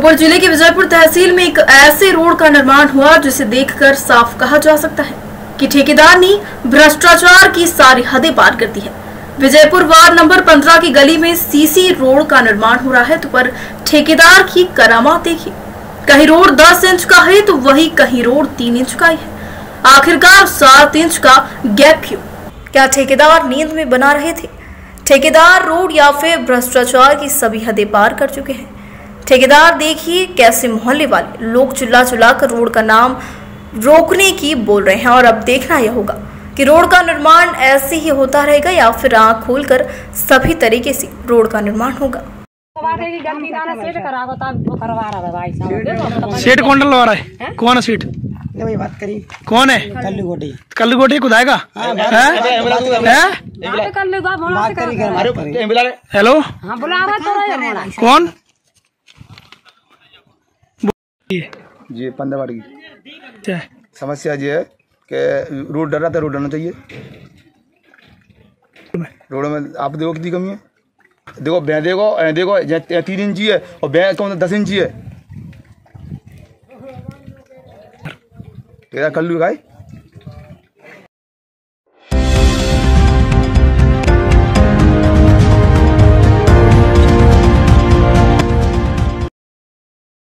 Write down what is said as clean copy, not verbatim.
श्योपुर जिले की विजयपुर तहसील में एक ऐसे रोड का निर्माण हुआ जिसे देखकर साफ कहा जा सकता है कि ठेकेदार ने भ्रष्टाचार की सारी हदें पार कर दी है। विजयपुर वार्ड नंबर 15 की गली में सीसी रोड का निर्माण हो रहा है, तो पर ठेकेदार की करामात देखिए। कहीं रोड 10 इंच का है तो वही कहीं रोड 3 इंच का ही है। आखिरकार 7 इंच का गैप क्यों? क्या ठेकेदार नींद में बना रहे थे? ठेकेदार रोड या फिर भ्रष्टाचार की सभी हदें पार कर चुके हैं। ठेकेदार देखिए कैसे मोहल्ले वाले लोग चिल्ला चिल्ला कर रोड का नाम रोकने की बोल रहे हैं। और अब देखना यह होगा कि रोड का निर्माण ऐसे ही होता रहेगा या फिर आंख खोलकर सभी तरीके से रोड का निर्माण होगा। सीट कौन डलवा रहा है? कौन है सीट? बात करी कौन है? कल्लू गोटी खुदाएगा। हेलो कौन जी? 15 वार्ड की समस्या ये है कि रोड डर रहा था, रोड डरना चाहिए। रोड में आप देखो कितनी कमी है। देखो भैं देखो 3 इंची है और भैं कौन 10 इंची है। तेरा कल्लू का है।